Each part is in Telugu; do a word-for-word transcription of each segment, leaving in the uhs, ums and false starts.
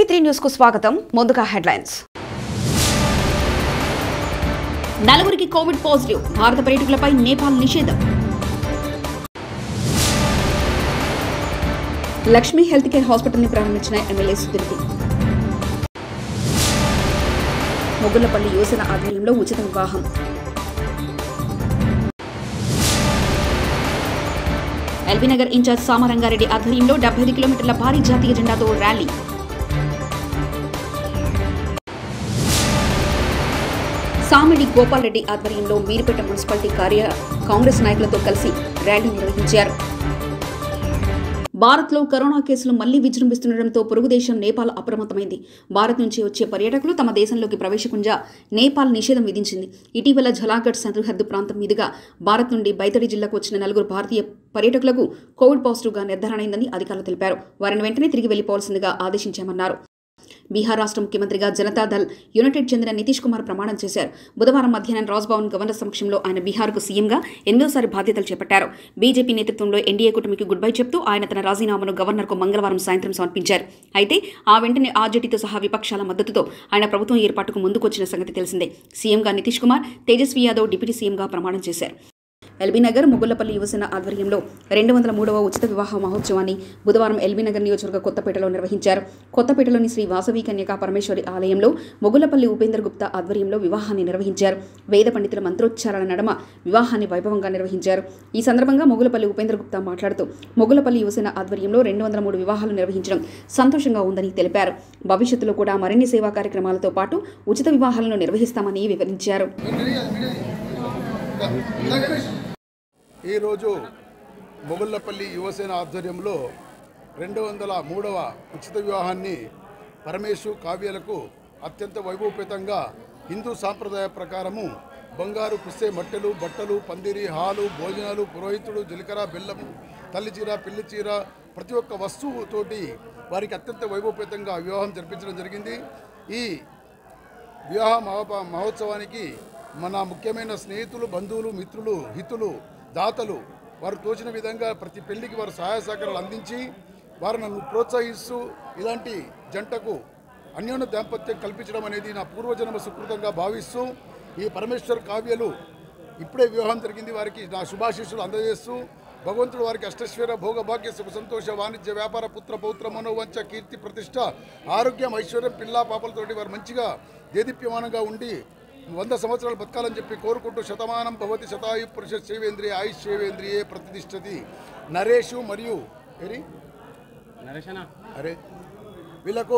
టీవీ న్యూస్ కు స్వాగతం. ముందుగా హెడ్లైన్స్. నలుగురికి కోవిడ్ పాజిటివ్. భారత పర్యాటకులపై నేపాల్ నిషేధం. లక్ష్మీ హెల్త్ కేర్ హాస్పిటల్ ని ప్రారంభించిన ఎమ్మెల్యే సుధీర్. మొగుళ్లపల్లి యువసేన ఆధ్వర్యంలో ఉచిత వివాహం. ఎల్బీనగర్ ఇన్ఛార్జ్ సామరంగారెడ్డి ఆధ్వర్యంలో డెబ్బై ఐదు కిలోమీటర్ల భారీ జాతీయ జెండాతో ర్యాలీ. సామిడి గోపాల్ రెడ్డి ఆధ్వర్యంలో మీరుపేట మున్సిపాలిటీ కార్య కాంగ్రెస్ నాయకులతో కలిసి ర్యాలీ నిర్వహించారు. భారత్లో కరోనా కేసులు మళ్లీ విజృంభిస్తుండటంతో పొరుగు దేశం నేపాల్ అప్రమత్తమైంది. భారత్ నుంచి వచ్చే పర్యాటకులు తమ దేశంలోకి ప్రవేశకుండా నేపాల్ నిషేధం విధించింది. ఇటీవల ఝలాగఢ్ సరిహద్దు ప్రాంతం మీదుగా భారత్ నుండి బైతడి జిల్లాకు వచ్చిన నలుగురు భారతీయ పర్యాటకులకు కోవిడ్ పాజిటివ్గా నిర్ధారణ అయిందని అధికారులు తెలిపారు. వారిని వెంటనే తిరిగి వెళ్లిపోవాల్సిందిగా ఆదేశించామన్నారు. బీహార్ రాష్ట్ర ముఖ్యమంత్రిగా జనతాదళ్ యునైటెడ్ చెందిన నితీష్ కుమార్ ప్రమాణం చేశారు. బుధవారం మధ్యాహ్నం రాజ్భవన్ గవర్నర్ సమక్షంలో ఆయన బీహార్కు సీఎంగా ఎనిమిదోసారి బాధ్యతలు చేపట్టారు. బీజేపీ నేతృత్వంలో ఎన్డీఏ కూటమికి గుడ్ బై చెప్తూ ఆయన తన రాజీనామాను గవర్నర్కు మంగళవారం సాయంత్రం సమర్పించారు. అయితే ఆ వెంటనే ఆర్జేడీతో సహా విపక్షాల మద్దతుతో ఆయన ప్రభుత్వం ఏర్పాటుకు ముందుకొచ్చిన సంగతి తెలిసిందే. సీఎంగా నితీష్ కుమార్, తేజస్వి యాదవ్ డిప్యూటీ సీఎంగా ప్రమాణం చేశారు. ఎల్బీనగర్ మొగుళ్లపల్లి యువసేన ఆధ్వర్యంలో రెండు వందల మూడవ ఉచిత వివాహ మహోత్సవాన్ని బుధవారం ఎల్బీనగర్ నియోజకవర్గ కొత్తపేటలో నిర్వహించారు. కొత్తపేటలోని శ్రీ వాసవి కన్యకా పరమేశ్వరి ఆలయంలో మొగుళ్లపల్లి ఉపేందర్ గుప్తా ఆధ్వర్యంలో వివాహాన్ని నిర్వహించారు. వేద పండితుల మంత్రోచ్చారణ నడమ వివాహాన్ని వైభవంగా నిర్వహించారు. ఈ సందర్భంగా మొగుళ్లపల్లి ఉపేందర్ గుప్తా మాట్లాడుతూ మొగుళ్లపల్లి యువసేన ఆధ్వర్యంలో రెండు వందల మూడు వివాహాలు నిర్వహించడం సంతోషంగా ఉందని తెలిపారు. భవిష్యత్తులో కూడా మరిన్ని సేవా కార్యక్రమాలతో పాటు ఉచిత వివాహాలను నిర్వహిస్తామని వివరించారు. ఈరోజు మొగుళ్లపల్లి యువసేన ఆధ్వర్యంలో రెండు వందల మూడవ ఉచిత వివాహాన్ని పరమేశు కావ్యాలకు అత్యంత వైభవపేతంగా హిందూ సాంప్రదాయ ప్రకారము బంగారు పుస్తే మట్టెలు, బట్టలు, పందిరి, హాలు, భోజనాలు, పురోహితుడు, జీలకర్ర, బెల్లము, తల్లిచీర, పిల్లిచీర ప్రతి ఒక్క వస్తువుతోటి వారికి అత్యంత వైభవపేతంగా వివాహం జరిపించడం జరిగింది. ఈ వివాహ మహోత్సవానికి మన ముఖ్యమైన స్నేహితులు, బంధువులు, మిత్రులు, హితులు, దాతలు వారు తోచిన విధంగా ప్రతి పెళ్లికి వారు సహాయ సహకారాలు అందించి వారు నన్ను ప్రోత్సహిస్తూ ఇలాంటి జంటకు అన్యోన్య దాంపత్యం కల్పించడం అనేది నా పూర్వజన్మ సుకృతంగా భావిస్తూ ఈ పరమేశ్వర్ కావ్యలు ఇప్పుడే వివాహం జరిగింది. వారికి నా శుభాశీస్సులు అందజేస్తూ భగవంతుడు వారికి అష్టశ్వర భోగభాగ్య సుఖ సంతోష వాణిజ్య వ్యాపార పుత్ర పౌత్ర మనోవంచ కీర్తి ప్రతిష్ట ఆరోగ్యం ఐశ్వర్యం పిల్లా పాపలతోటి వారు మంచిగా దేదీప్యమానంగా ఉండి వంద సంవత్సరాలు బతకాలని చెప్పి కోరుకుంటూ శతమానం భవతి శతాయు పురుష శైవేంద్రియ ఆయుష్ శైవేంద్రియే ప్రతిష్టతి. నరేషు మరియు ఏరి అరే వీళ్ళకు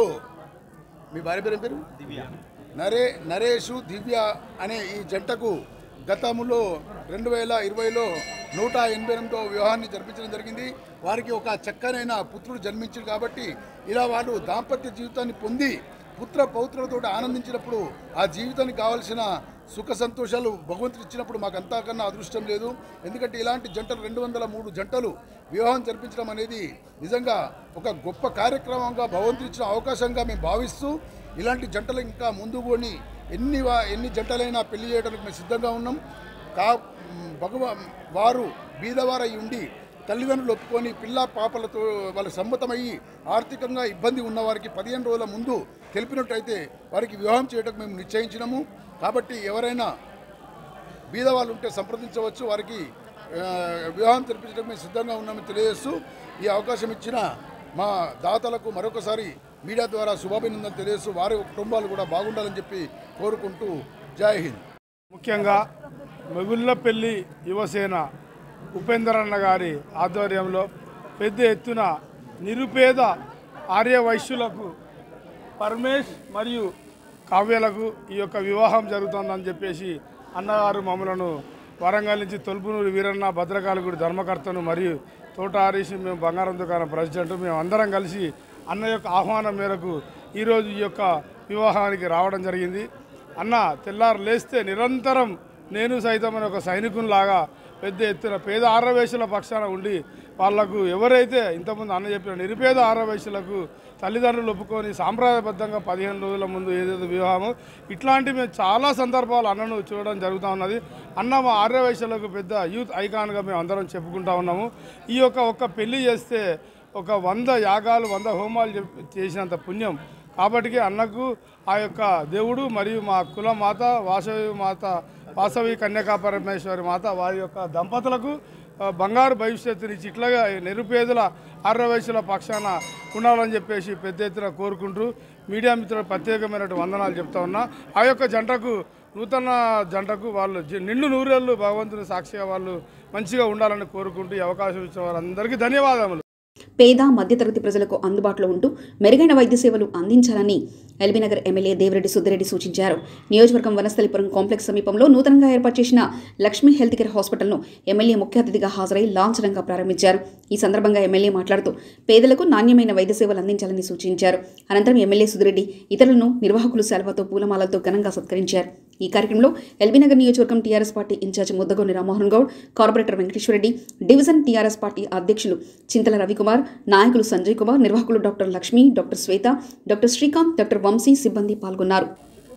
మీ భార్య పేరు పేరు నరే నరేషు దివ్య అనే ఈ జంటకు గతంలో రెండు వేల ఇరవైలో నూట ఎనభై ఎనిమిదో వివాహాన్ని జరిపించడం జరిగింది. వారికి ఒక చక్కనైన పుత్రుడు జన్మించారు కాబట్టి ఇలా వాళ్ళు దాంపత్య జీవితాన్ని పొంది పుత్ర పౌత్రులతో ఆనందించినప్పుడు ఆ జీవితానికి కావాల్సిన సుఖ సంతోషాలు భగవంతుడు ఇచ్చినప్పుడు మాకు అంతకన్నా అదృష్టం లేదు. ఎందుకంటే ఇలాంటి జంటలు రెండు వందల మూడు జంటలు వివాహం జరిపించడం అనేది నిజంగా ఒక గొప్ప కార్యక్రమంగా భగవంతుడు ఇచ్చిన అవకాశంగా మేము భావిస్తూ ఇలాంటి జంటలు ఇంకా ముందు పోని ఎన్ని ఎన్ని జంటలైనా పెళ్లి చేయడానికి మేము సిద్ధంగా ఉన్నాం. కా భగవ వారు బీదవారై ఉండి తల్లిదండ్రులు ఒప్పుకొని పిల్ల పాపలతో వాళ్ళ సమ్మతమయ్యి ఆర్థికంగా ఇబ్బంది ఉన్నవారికి పదిహేను రోజుల ముందు తెలిపినట్టయితే వారికి వివాహం చేయడానికి మేము నిశ్చయించినాము. కాబట్టి ఎవరైనా బీదవాళ్ళు ఉంటే సంప్రదించవచ్చు. వారికి వివాహం జరిపించడానికి మేము సిద్ధంగా ఉన్నామని తెలియజేస్తూ ఈ అవకాశం ఇచ్చిన మా దాతలకు మరొకసారి మీడియా ద్వారా శుభాభినందనలు తెలియజేస్తూ వారి కుటుంబాలు కూడా బాగుండాలని చెప్పి కోరుకుంటూ జై హింద్. ముఖ్యంగా మొగుళ్లపల్లి యువసేన ఉపేందర్ అన్న గారి ఆధ్వర్యంలో పెద్ద ఎత్తున నిరుపేద ఆర్య వైశ్యులకు పరమేష్ మరియు కావ్యాలకు ఈ యొక్క వివాహం జరుగుతుందని చెప్పేసి అన్నగారు మమ్మలను వరంగల్ నుంచి తొలుపునూరు వీరన్న, భద్రకాళిగుడి ధర్మకర్తను మరియు తోట హరీష్, మేము బంగారం దుకాణం ప్రెసిడెంట్, మేము అందరం కలిసి అన్న యొక్క ఆహ్వానం మేరకు ఈరోజు ఈ యొక్క వివాహానికి రావడం జరిగింది. అన్న తెల్లారు లేస్తే నిరంతరం నేను సైతం అనే ఒక సైనికునిలాగా పెద్ద ఎత్తున పేద ఆర్యవైశ్యుల పక్షాన ఉండి వాళ్లకు ఎవరైతే ఇంతకుముందు అన్న చెప్పిన నిరుపేద ఆర్యవైశ్యులకు తల్లిదండ్రులు ఒప్పుకొని సాంప్రదాయబద్ధంగా పదిహేను రోజుల ముందు ఏదైతే వివాహమో ఇట్లాంటి మేము చాలా సందర్భాలు అన్నను చూడడం జరుగుతూ ఉన్నది. అన్న మా ఆర్యవైశ్యులకు పెద్ద యూత్ ఐకాన్గా మేము అందరం చెప్పుకుంటా ఉన్నాము. ఈ యొక్క ఒక్క పెళ్లి చేస్తే ఒక వంద యాగాలు వంద హోమాలు చేసినంత పుణ్యం కాబట్టి అన్నకు ఆ యొక్క దేవుడు మరియు మా కుల మాత వాసవి మాత వాసవి కన్యకా పరమేశ్వరి మాత వారి యొక్క దంపతులకు బంగారు భవిష్యత్తునిచ్చి ఇట్లాగా నిరుపేదల ఆర్య వయసుల పక్షాన ఉండాలని చెప్పేసి పెద్ద ఎత్తున కోరుకుంటూ మీడియా మిత్రులకు ప్రత్యేకమైనటువంటి వందనాలు చెప్తా ఉన్నా. ఆ యొక్క జంటకు నూతన జంటకు వాళ్ళు నిండు నూరేళ్ళు భగవంతుని సాక్షిగా వాళ్ళు మంచిగా ఉండాలని కోరుకుంటూ ఈ అవకాశం ఇచ్చిన వారందరికీ ధన్యవాదములు. పేద మధ్యతరగతి ప్రజలకు అందుబాటులో ఉంటూ మెరుగైన వైద్య సేవలు అందించాలని ఎల్బీనగర్ ఎమ్మెల్యే దేవిరెడ్డి సుద్దిరెడ్డి సూచించారు. నియోజకవర్గం వనస్థలిపురం కాంప్లెక్స్ సమీపంలో నూతనంగా ఏర్పాటు చేసిన లక్ష్మీ హెల్త్ కేర్ హాస్పిటల్ను ఎమ్మెల్యే ముఖ్య అతిథిగా హాజరై లాంఛనంగా ప్రారంభించారు. ఈ సందర్భంగా ఎమ్మెల్యే మాట్లాడుతూ పేదలకు నాణ్యమైన వైద్య సేవలు అందించాలని సూచించారు. అనంతరం ఎమ్మెల్యే సుద్దిరెడ్డి ఇతరులను నిర్వాహకులు శాల్వాతో పూలమాలతో ఘనంగా సత్కరించారు. ఈ కార్యక్రమంలో ఎల్బీనగర్ నియోజకవర్గం TRS party in-charge Muddagoni Rammohan Goud, corporator Venkateswara Reddy, division TRS party అధ్యక్షులు చింతల రవికుమార్, నాయకులు సంజయ్ కుమార్, నిర్వాహకులు doctor Lakshmi, doctor Shweta, doctor Srikanth, doctor Vamsi సిబ్బంది పాల్గొన్నారు.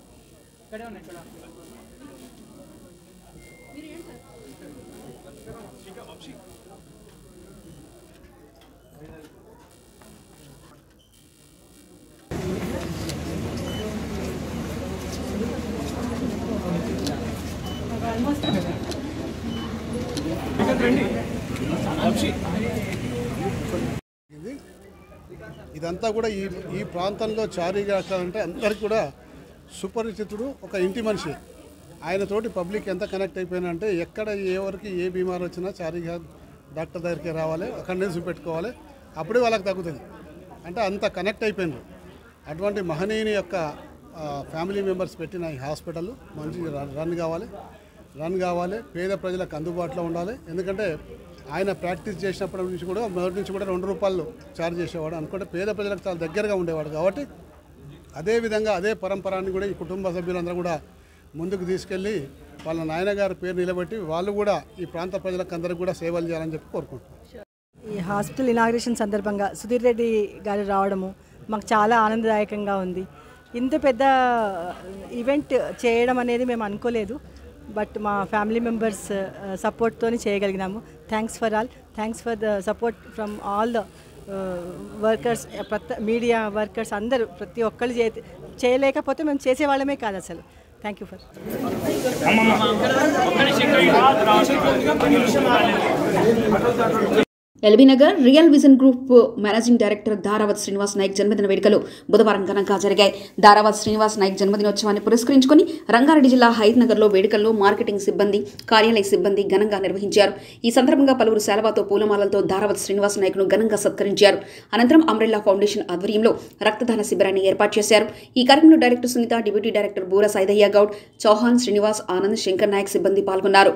ఇదంతా కూడా ఈ ఈ ప్రాంతంలో చారీఘాట్ అంటే అందరికి కూడా సుపరిచితుడు, ఒక ఇంటి మనిషి. ఆయనతోటి పబ్లిక్ ఎంత కనెక్ట్ అయిపోయినంటే ఎక్కడ ఎవరికి ఏ బీమారు వచ్చినా చారీఘాట్ డాక్టర్ దగ్గరికి రావాలి, అక్కడనే చూపెట్టుకోవాలి, అప్పుడే వాళ్ళకి తగ్గుతుంది. అంటే అంత కనెక్ట్ అయిపోయినారు. అటువంటి మహనీయుని యొక్క ఫ్యామిలీ మెంబర్స్ పెట్టిన ఈ హాస్పిటల్ మంచి రన్ కావాలి రన్ కావాలి పేద ప్రజలకు అందుబాటులో ఉండాలి. ఎందుకంటే ఆయన ప్రాక్టీస్ చేసినప్పటి నుంచి కూడా మొదటి నుంచి కూడా రెండు రూపాయలు ఛార్జ్ చేసేవాడు. అనుకుంటే పేద ప్రజలకు చాలా దగ్గరగా ఉండేవాడు. కాబట్టి అదేవిధంగా అదే పరంపరాన్ని కూడా ఈ కుటుంబ సభ్యులందరూ కూడా ముందుకు తీసుకెళ్ళి వాళ్ళ నాయనగారి పేరు నిలబెట్టి వాళ్ళు కూడా ఈ ప్రాంత ప్రజలకు అందరికీ కూడా సేవలు చేయాలని చెప్పి కోరుకుంటున్నాం. ఈ హాస్పిటల్ ఇనాగ్రేషన్ సందర్భంగా సుధీర్ రెడ్డి గారు రావడము మాకు చాలా ఆనందదాయకంగా ఉంది. ఇంత పెద్ద ఈవెంట్ చేయడం అనేది మేము అనుకోలేదు. బట్ మా ఫ్యామిలీ మెంబర్స్ సపోర్ట్తో చేయగలిగినాము. Thanks for all thanks for the support from all the workers, ప్రతి మీడియా వర్కర్స్ అందరూ ప్రతి ఒక్కళ్ళు చే చేయలేకపోతే మేము చేసేవాళ్ళమే కాదు అసలు. Thank you for LB Nagar real vision group managing director Daravath Srinivas Naik జన్మదిన వేడుకలు బుధవారం ఘనంగా జరిగాయి. దారావత్ శ్రీనివాస్ నాయక్ జన్మదినోత్సవాన్ని పురస్కరించుకుని రంగారెడ్డి జిల్లా హైదనగర్లో వేడుకల్లో మార్కెటింగ్ సిబ్బంది, కార్యాలయ సిబ్బంది ఘనంగా నిర్వహించారు. ఈ సందర్భంగా పలువురు శాలవాతో పూలమాలలతో దారావత్ శ్రీనివాస్ నాయక్ను ఘనంగా సత్కరించారు. అనంతరం అంబ్రెల్లా ఫౌండేషన్ ఆధ్వర్యంలో రక్తదాన శిబిరాన్ని ఏర్పాటు చేశారు. ఈ కార్యక్రమంలో డైరెక్టర్ సునీత, డిప్యూటీ డైరెక్టర్ బూర సైదయ్య గౌడ్, చౌహాన్, శ్రీనివాస్, ఆనంద్, శంకర్ నాయక్ సిబ్బంది పాల్గొన్నారు.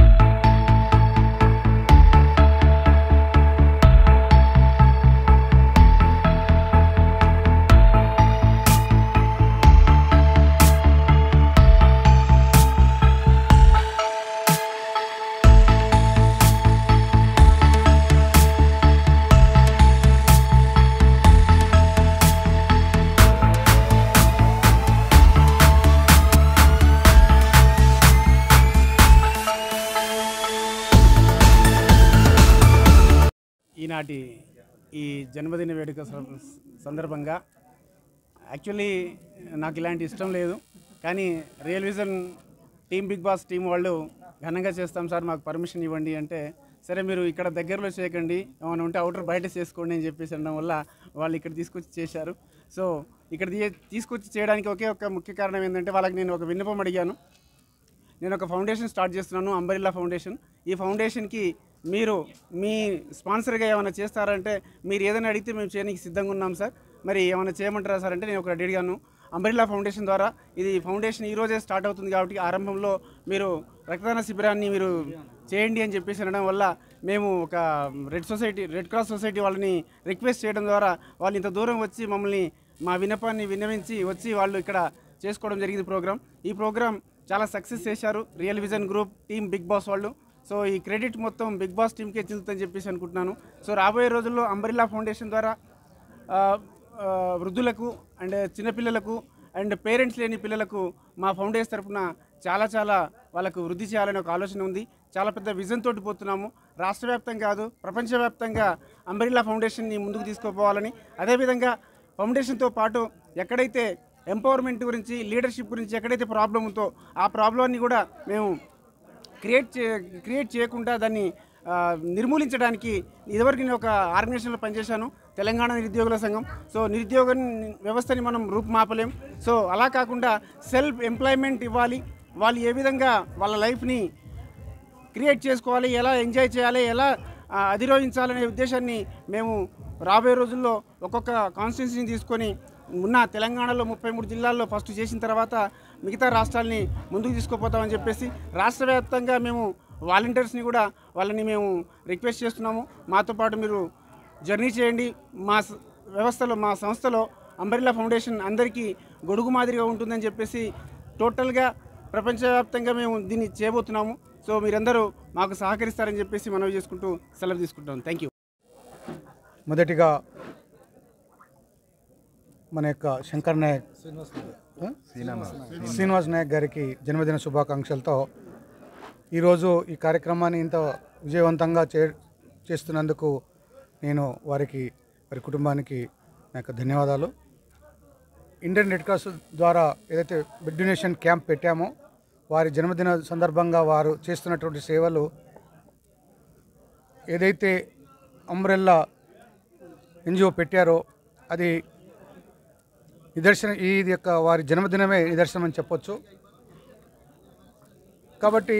ఈనాటి ఈ జన్మదిన వేడుక సందర్భంగా యాక్చువల్లీ నాకు ఇలాంటి ఇష్టం లేదు, కానీ real vision team big boss team వాళ్ళు ఘనంగా చేస్తాం సార్, మాకు పర్మిషన్ ఇవ్వండి అంటే, సరే మీరు ఇక్కడ దగ్గరలో చేయకండి, ఏమైనా ఉంటే అవుటర్ బయట చేసుకోండి అని చెప్పేసి అనడం వల్ల వాళ్ళు ఇక్కడ తీసుకొచ్చి చేశారు. సో ఇక్కడ తీసుకొచ్చి చేయడానికి ఒకే ఒక ముఖ్య కారణం ఏంటంటే, వాళ్ళకి నేను ఒక విన్నపం అడిగాను. నేను ఒక ఫౌండేషన్ స్టార్ట్ చేస్తున్నాను, అంబ్రెల్లా ఫౌండేషన్. ఈ ఫౌండేషన్కి మీరు మీ స్పాన్సర్గా ఏమైనా చేస్తారంటే, మీరు ఏదైనా అడిగితే మేము చేయడానికి సిద్ధంగా ఉన్నాం సార్, మరి ఏమైనా చేయమంటారా సార్ అంటే నేను ఒకటి అడిగాను. అంబ్రెల్లా ఫౌండేషన్ ద్వారా ఇది ఫౌండేషన్ ఈరోజే స్టార్ట్ అవుతుంది కాబట్టి ఆరంభంలో మీరు రక్తదాన శిబిరాన్ని మీరు చేయండి అని చెప్పేసి అనడం వల్ల మేము ఒక red society red cross society వాళ్ళని రిక్వెస్ట్ చేయడం ద్వారా వాళ్ళు ఇంత దూరం వచ్చి మమ్మల్ని మా విన్నపాన్ని విన్నవించి వచ్చి వాళ్ళు ఇక్కడ చేసుకోవడం జరిగింది ప్రోగ్రామ్. ఈ ప్రోగ్రామ్ చాలా సక్సెస్ చేశారు real vision group team big boss వాళ్ళు. సో ఈ క్రెడిట్ మొత్తం బిగ్ బాస్ టీమ్కే చెందుతుందని చెప్పేసి అనుకుంటున్నాను. సో రాబోయే రోజుల్లో అంబ్రెల్లా ఫౌండేషన్ ద్వారా వృద్ధులకు అండ్ చిన్నపిల్లలకు అండ్ పేరెంట్స్ లేని పిల్లలకు మా ఫౌండేషన్ తరఫున చాలా చాలా వాళ్ళకు వృద్ధి చేయాలని ఒక ఆలోచన ఉంది. చాలా పెద్ద విజన్ తోటి పోతున్నాము. రాష్ట్ర వ్యాప్తంగా కాదు, ప్రపంచవ్యాప్తంగా అంబ్రెల్లా ఫౌండేషన్ని ముందుకు తీసుకుపోవాలని, అదేవిధంగా ఫౌండేషన్తో పాటు ఎక్కడైతే ఎంపవర్మెంట్ గురించి లీడర్షిప్ గురించి ఎక్కడైతే ప్రాబ్లం ఉందో ఆ ప్రాబ్లమ్ని కూడా మేము క్రియేట్ చే క్రియేట్ చేయకుండా దాన్ని నిర్మూలించడానికి ఇదివరకు నేను ఒక ఆర్గనైజేషన్లో పనిచేశాను, తెలంగాణ నిరుద్యోగుల సంఘం. సో నిరుద్యోగ వ్యవస్థని మనం రూపుమాపలేం. సో అలా కాకుండా సెల్ఫ్ ఎంప్లాయ్మెంట్ ఇవ్వాలి, వాళ్ళు ఏ విధంగా వాళ్ళ లైఫ్ని క్రియేట్ చేసుకోవాలి, ఎలా ఎంజాయ్ చేయాలి, ఎలా అధిరోహించాలనే ఉద్దేశాన్ని మేము రాబోయే రోజుల్లో ఒక్కొక్క కాన్స్టిట్యున్సీని తీసుకొని ఉన్న తెలంగాణలో ముప్పై మూడు జిల్లాల్లో ఫస్ట్ చేసిన తర్వాత మిగతా రాష్ట్రాలని ముందుకు తీసుకుపోతామని చెప్పేసి రాష్ట్ర వ్యాప్తంగా మేము వాలంటీర్స్ని కూడా వాళ్ళని మేము రిక్వెస్ట్ చేస్తున్నాము. మాతో పాటు మీరు జర్నీ చేయండి. మా వ్యవస్థలో మా సంస్థలో అంబ్రెల్లా ఫౌండేషన్ అందరికీ గొడుగు మాదిరిగా ఉంటుందని చెప్పేసి టోటల్గా ప్రపంచవ్యాప్తంగా మేము దీన్ని చేయబోతున్నాము. సో మీరందరూ మాకు సహకరిస్తారని చెప్పేసి మనవి చేసుకుంటూ సెలవు తీసుకుంటాం. Thank you. మొదటిగా మన యొక్క శంకర్ నాయక్ శ్రీనివాస్ నాయక్ గారికి జన్మదిన శుభాకాంక్షలతో ఈరోజు ఈ కార్యక్రమాన్ని ఇంత విజయవంతంగా చే చేస్తున్నందుకు నేను వారికి వారి కుటుంబానికి నా యొక్క ధన్యవాదాలు. ఇండియన్ రెడ్ క్రాస్ ద్వారా ఏదైతే బ్లడ్ డొనేషన్ క్యాంప్ పెట్టామో వారి జన్మదిన సందర్భంగా వారు చేస్తున్నటువంటి సేవలు ఏదైతే అంబ్రెల్లా ఎన్జిఓ పెట్టారో అది నిదర్శనం, ఈ యొక్క వారి జన్మదినమే నిదర్శనం అని చెప్పొచ్చు. కాబట్టి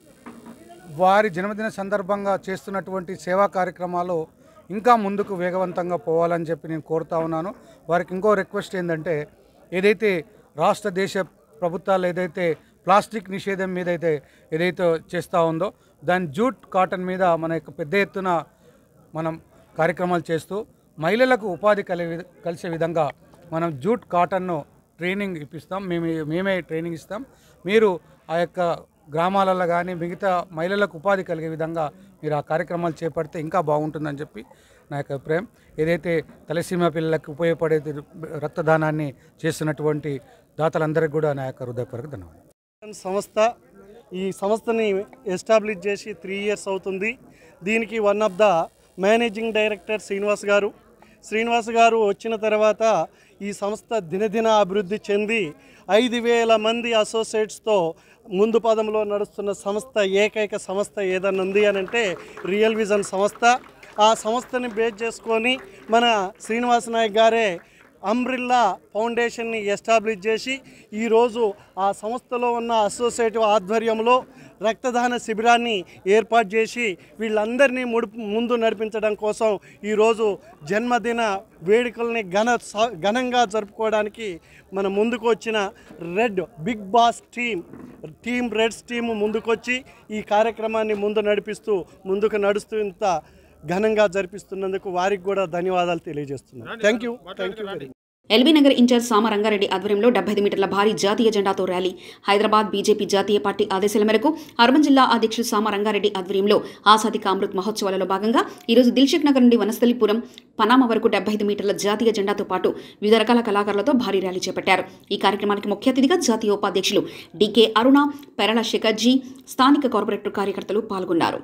వారి జన్మదిన సందర్భంగా చేస్తున్నటువంటి సేవా కార్యక్రమాలు ఇంకా ముందుకు వేగవంతంగా పోవాలని చెప్పి నేను కోరుతా ఉన్నాను. వారికి ఇంకో రిక్వెస్ట్ ఏంటంటే ఏదైతే రాష్ట్ర దేశ ప్రభుత్వాలు ఏదైతే ప్లాస్టిక్ నిషేధం మీద అయితే ఏదైతే చేస్తూ ఉందో దాని జూట్ కాటన్ మీద మన యొక్క పెద్ద ఎత్తున మనం కార్యక్రమాలు చేస్తూ మహిళలకు ఉపాధి కలిగే కలిసే విధంగా మనం జూట్ కాటన్ను ట్రైనింగ్ ఇప్పిస్తాం. మేము మేమే ట్రైనింగ్ ఇస్తాం. మీరు ఆ యొక్క గ్రామాలలో కానీ మిగతా మహిళలకు ఉపాధి కలిగే విధంగా మీరు ఆ కార్యక్రమాలు చేపడితే ఇంకా బాగుంటుందని చెప్పి నా యొక్క అభిప్రాయం. ఏదైతే తలసీమ పిల్లలకు ఉపయోగపడే రక్తదానాన్ని చేస్తున్నటువంటి దాతలందరికీ కూడా నా యొక్క హృదయపూర్వక ధన్యవాదాలు. సంస్థ ఈ సంస్థని ఎస్టాబ్లిష్ చేసి త్రీ ఇయర్స్ అవుతుంది. దీనికి one of the managing director Srinivas garu Srinivas గారు వచ్చిన తర్వాత ఈ సంస్థ దినదిన అభివృద్ధి చెంది ఐదు వేల మంది అసోసియేట్స్తో ముందు పదంలో నడుస్తున్న సంస్థ, ఏకైక సంస్థ ఏదన్నా ఉంది అని అంటే రియల్ విజన్ సంస్థ. ఆ సంస్థని బేస్ చేసుకొని మన శ్రీనివాస్ నాయక్ గారే అంబ్రెల్లా ఫౌండేషన్ని ఎస్టాబ్లిష్ చేసి ఈరోజు ఆ సంస్థలో ఉన్న అసోసియేటివ్ ఆధ్వర్యంలో రక్తదాన శిబిరాన్ని ఏర్పాటు చేసి వీళ్ళందరినీ ముడు ముందు నడిపించడం కోసం ఈరోజు జన్మదిన వేడుకల్ని ఘన ఘనంగా జరుపుకోవడానికి మన ముందుకు వచ్చిన red big boss team team reds team ముందుకొచ్చి ఈ కార్యక్రమాన్ని ముందు నడిపిస్తూ ముందుకు నడుస్తూ ఇంత ఘనంగా జరిపిస్తున్నందుకు వారికి కూడా ధన్యవాదాలు తెలియజేస్తున్నాను. Thank you thank you very much. LB Nagar in-charge Sama Ranga Reddy ఆధ్వర్యంలో డెబ్బై ఐదు మీటర్ల భారీ జాతీయ జెండాతో ర్యాలీ. హైదరాబాద్ బీజేపీ జాతీయ పార్టీ ఆదేశాల మేరకు అర్బన్ జిల్లా అధ్యక్షుడు సామ రంగారెడ్డి ఆధ్వర్యంలో ఆజాదీ కా అమృత్ మహోత్సవాలలో భాగంగా ఈరోజు దిల్షుక్ నగర్ నుండి వనస్థలిపురం పనామా వరకు డెబ్బై ఐదు మీటర్ల జాతీయ జెండాతో పాటు వివిధ రకాల కళాకారులతో భారీ ర్యాలీ చేపట్టారు. ఈ కార్యక్రమానికి ముఖ్య అతిథిగా జాతీయ ఉపాధ్యక్షులు డికే అరుణ, పెరళ శేఖర్జీ, స్థానిక కార్పొరేటర్ కార్యకర్తలు పాల్గొన్నారు.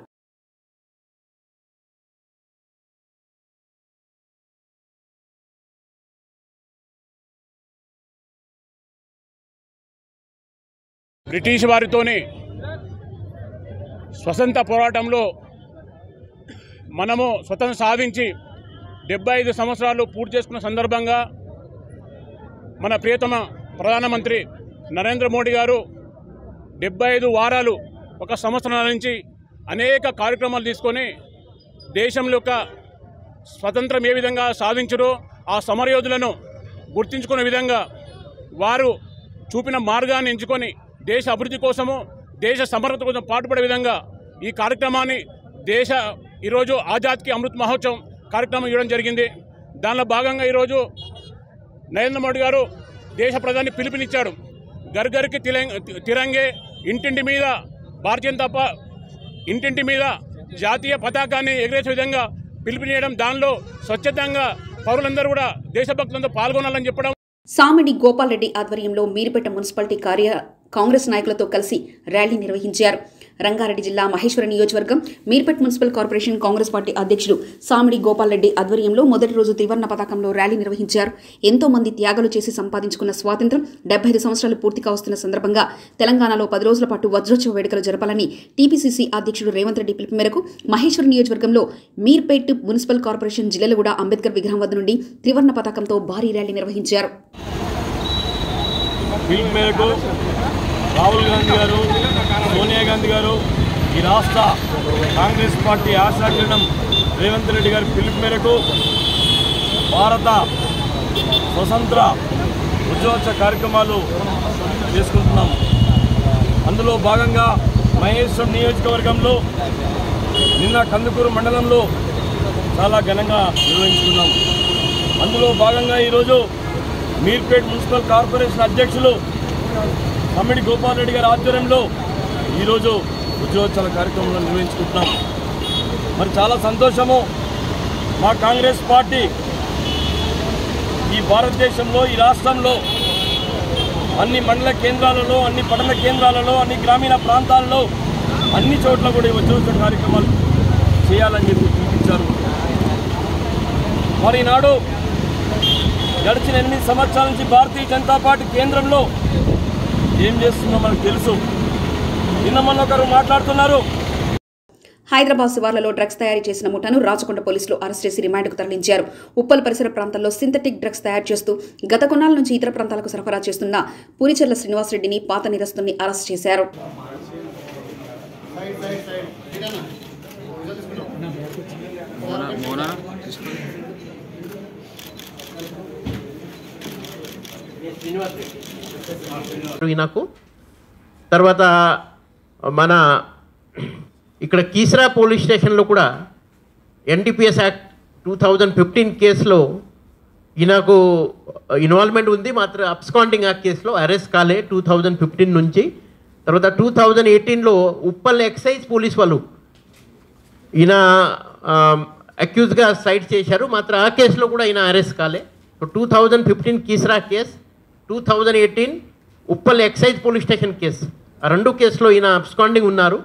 బ్రిటిష్ వారితోనే స్వతంత్ర పోరాటంలో మనము స్వతంత్రం సాధించి డెబ్బై ఐదు సంవత్సరాలు పూర్తి చేసుకున్న సందర్భంగా మన ప్రియతమ ప్రధానమంత్రి నరేంద్ర మోడీ గారు డెబ్బై ఐదు వారాలు ఒక సంవత్సరం నుంచి అనేక కార్యక్రమాలు తీసుకొని దేశంలో యొక్క స్వతంత్రం ఏ విధంగా సాధించరో ఆ సమరయోధులను గుర్తించుకునే విధంగా వారు చూపిన మార్గాన్ని ఎంచుకొని దేశ అభివృద్ధి కోసము దేశ సమగ్రత కోసం పాటుపడే విధంగా ఈ కార్యక్రమాన్ని దేశ ఈరోజు ఆజాద్కి అమృత్ మహోత్సవం కార్యక్రమం ఇవ్వడం జరిగింది. దానిలో భాగంగా ఈరోజు నరేంద్ర మోడీ గారు దేశ ప్రధాని పిలుపునిచ్చాడు. గర్ గర్కి తిరంగే, ఇంటింటి మీద భారతీయ జనతా ఇంటింటి మీద జాతీయ పతాకాన్ని ఎగరేసే విధంగా పిలుపునియడం, దానిలో స్వచ్ఛతంగా పౌరులందరూ కూడా దేశభక్తులందరూ పాల్గొనాలని చెప్పడం. సామిడి గోపాల్ రెడ్డి ఆధ్వర్యంలో మీరుపేట మున్సిపాలిటీ కార్య కాంగ్రెస్ నాయకులతో కలిసి ర్యాలీ నిర్వహించారు. రంగారెడ్డి జిల్లా మహేశ్వరం నియోజకవర్గం Meerpet municipal corporation Congress party అధ్యక్షుడు సామిడి గోపాల్ రెడ్డి ఆధ్వర్యంలో మొదటి రోజు త్రివర్ణ పతాకంలో ర్యాలీ నిర్వహించారు. ఎంతో మంది త్యాగాలు చేసి సంపాదించుకున్న స్వాతంత్ర్యం డెబ్బై ఐదు సంవత్సరాలు పూర్తిగా వస్తున్న సందర్భంగా తెలంగాణలో పది రోజుల పాటు వజ్రోత్సవ వేడుకలు జరపాలని టీపీసీసీ అధ్యక్షుడు రేవంత్ రెడ్డి పిలుపు మేరకు మహేశ్వరం నియోజకవర్గంలో మీర్పేట్ మున్సిపల్ కార్పొరేషన్ జిల్లెలగూడ అంబేద్కర్ విగ్రహం వద్ద నుండి త్రివర్ణ పతాకంతో భారీ ర్యాలీ నిర్వహించారు. రాహుల్ గాంధీ గారు, సోనియా గాంధీ గారు, ఈ రాష్ట్ర కాంగ్రెస్ పార్టీ ఆశాకిరణం రేవంత్ రెడ్డి గారి పిలుపు మేరకు భారత స్వతంత్ర ఉద్యోగ కార్యక్రమాలు చేసుకుంటున్నాం. అందులో భాగంగా మహేశ్వరం నియోజకవర్గంలో నిన్న కందుకూరు మండలంలో చాలా ఘనంగా నిర్వహించుకున్నాం. అందులో భాగంగా ఈరోజు మీర్పేట్ మున్సిపల్ కార్పొరేషన్ అధ్యక్షులు సామిడి గోపాల్ రెడ్డి గారి ఆధ్వర్యంలో ఈరోజు ఉద్యోగోత్సవ కార్యక్రమంలో నిర్వహించుకుంటున్నాం. మరి చాలా సంతోషము. మా కాంగ్రెస్ పార్టీ ఈ భారతదేశంలో, ఈ రాష్ట్రంలో అన్ని మండల కేంద్రాలలో, అన్ని పట్టణ కేంద్రాలలో, అన్ని గ్రామీణ ప్రాంతాల్లో అన్ని చోట్ల కూడా ఈ ఉద్యోగోత్సవ కార్యక్రమాలు చేయాలని చెప్పి పిలిపించారు. మరి ఈనాడు గడిచిన ఎనిమిది సంవత్సరాల నుంచి భారతీయ జనతా పార్టీ కేంద్రంలో ఏం చేస్తుందో మనకు తెలుసు. నిన్న మొన్న ఒకరు మాట్లాడుతున్నారు. హైదరాబాద్ శివార్లలో డ్రగ్స్ తయారు చేసిన ముఠాను రాచకొండ పోలీసులు అరెస్ట్ చేసి రిమాండ్కు తరలించారు. ఉప్పల్ పరిసర ప్రాంతాల్లో సింథటిక్ డ్రగ్స్ తయారు చేస్తూ గత కొన్నాళ్ళ నుంచి ఇతర ప్రాంతాలకు సరఫరా చేస్తున్న పూరిచెర్ల శ్రీనివాసరెడ్డిని పాత నిరస్తుని అరెస్ట్ చేశారు. నాకు తర్వాత మన ఇక్కడ కీసరా పోలీస్ స్టేషన్లో కూడా NDPS act two thousand fifteen కేసులో ఈయనకు ఇన్వాల్వ్మెంట్ ఉంది. మాత్రం అబ్స్కాండింగ్ యాక్ట్ కేసులో అరెస్ట్ కాలే టూ థౌజండ్ ఫిఫ్టీన్ నుంచి. తర్వాత టూ థౌజండ్ ఎయిటీన్లో ఉప్పల్ ఎక్సైజ్ పోలీస్ వాళ్ళు ఈయన అక్యూజ్గా సైట్ చేశారు. మాత్రం ఆ కేసులో కూడా ఈయన అరెస్ట్ కాలే. So two thousand fifteen Keesara case, two thousand eighteen Uppal excise police station case, ఆ రెండు కేసులో ఈయన అబ్స్కాండింగ్ ఉన్నారు.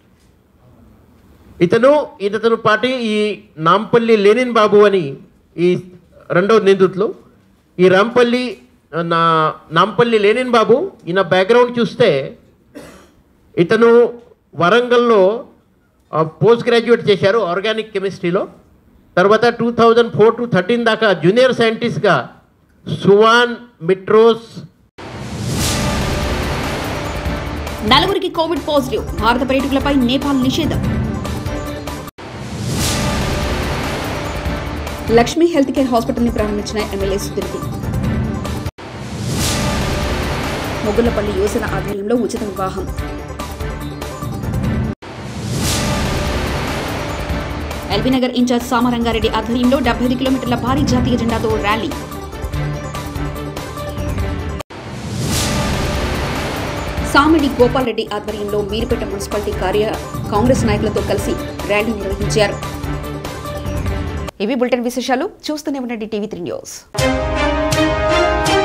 ఇతను ఇతను పాటి ఈ నాంపల్లి లేనిన్ బాబు అని ఈ రెండవ నిందితులు. ఈ రాంపల్లి నా నాంపల్లి లేనిన్ బాబు ఈయన బ్యాక్గ్రౌండ్ చూస్తే ఇతను వరంగల్లో పోస్ట్ గ్రాడ్యుయేట్ చేశారు ఆర్గానిక్ కెమిస్ట్రీలో. తర్వాత two thousand four to thirteen దాకా జూనియర్ సైంటిస్ట్గా సువాన్ మిట్రోస్. నలుగురికి కోవిడ్ పాజిటివ్. భారత పర్యాటకులపై నేపాల్ నిషేధం. లక్ష్మీ హెల్త్ కేర్ హాస్పిటల్ని ప్రారంభించిన ఎమ్మెల్యే సుధీర్. మొగుళ్లపల్లి యువసేన ఆధ్వర్యంలో ఉచిత వివాహం. ఎల్బీనగర్ ఇన్ఛార్జ్ సామరంగారెడ్డి ఆధ్వర్యంలో డెబ్బై ఐదు కిలోమీటర్ల భారీ జాతీయ జెండాతో ర్యాలీ. సామిడి గోపాల్ రెడ్డి ఆధ్వర్యంలో మీర్పేట మున్సిపాలిటీ కార్య కాంగ్రెస్ నాయకులతో కలిసి ర్యాలీ నిర్వహించారు. ఇవి బులెటిన్ విశేషాలు. చూస్తూనే ఉండండి టీవీ త్రీ న్యూస్.